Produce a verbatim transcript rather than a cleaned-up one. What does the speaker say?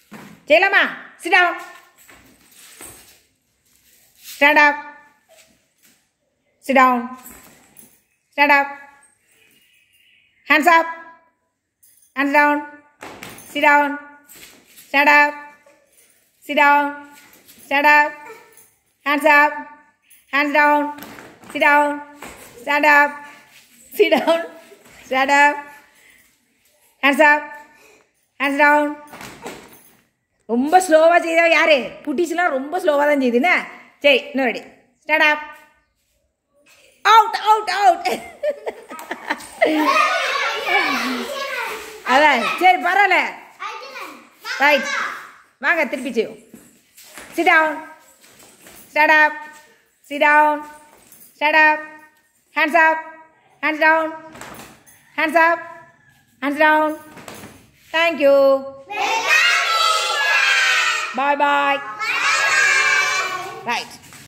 செய்யலாமா? Sit down. Stand up. Sit down. Stand up. Hands up. Hands down. Sit down. Stand up. Sit down. Stand up. Hands up. Hands down. Sit down. Stand up. Sit down. Stand up. Hands up. Hands down. ரொம்ப ஸ்லோவாக செய்தா யாரு? குட்டீஸ்லாம் ரொம்ப ஸ்லோவாக தான் செய்யுதுண்ணே. சரி இன்னும் ready. Stand up. Out out out. அதான் சரி பரவாயில்ல. ரைட் வாங்க திருப்பி செய்வோம். Sit down. Stand up. Sit down. Stand up. Hands up. Hands down. Hands up. Hands down. Thank you. Bye bye. Bye bye. Right.